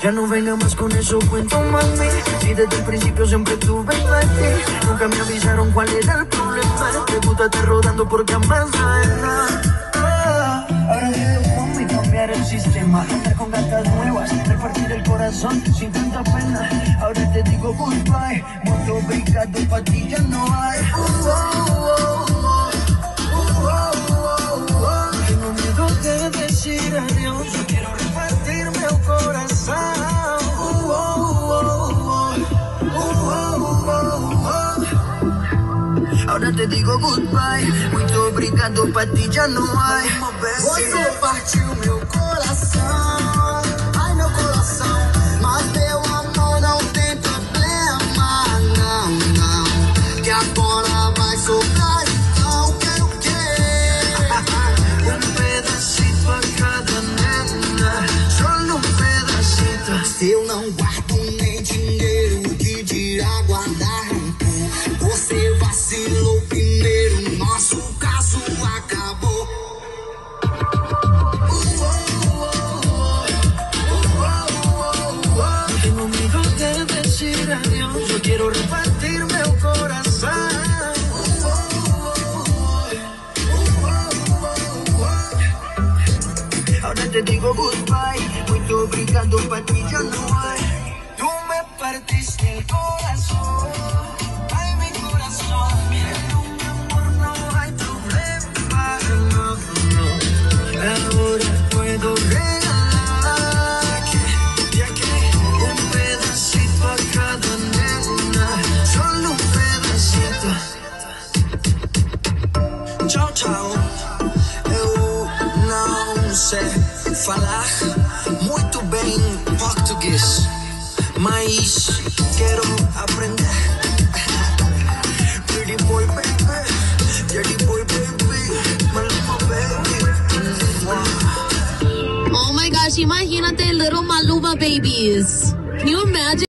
Ya no venga más con esos cuentos, mami. Si desde el principio siempre tuve en ti. Nunca me avisaron cuál era el problema. Te gusta estar rodando por camas ajenas. Ahora quiero como y cambiar el sistema. Andar con gatas nuevas, repartir el corazón sin tanta pena. Ahora te digo goodbye. Mucho obrigado, pa' ti ya no hay. Tengo miedo de decir adiós. Yo quiero repartirme el corazón. Ahora te digo goodbye. Muito obrigado, pa' ti já não hay. Você partiu meu coração. Ai, meu coração. Mas meu amor não tem problema. Não, não. Que agora vai sobrar. Então quero o quê? Pedacito a cada nena. Solo pedacito. Se eu não guardo nem dinheiro, que dirá guardar rancor? Você vacilou primeiro, nosso caso acabou. No tengo miedo de decir adiós. Yo quiero repartirme el corazón. Ahora te digo goodbye. Muito obrigado, pa' ti ya no hay. Tú me partiste el corazón. Ay, mi corazón. Pero mi amor, no hay problema. No, no. Ahora puedo regalar ya que un pedacito a cada nena. Solo un pedacito. Tchau, tchau. Eu não sei falar muito bem português, mas quero aprender. Pretty boy, baby. Dirty boy, baby. My little baby. Oh my gosh, imagínate little Maluma babies. Can you imagine?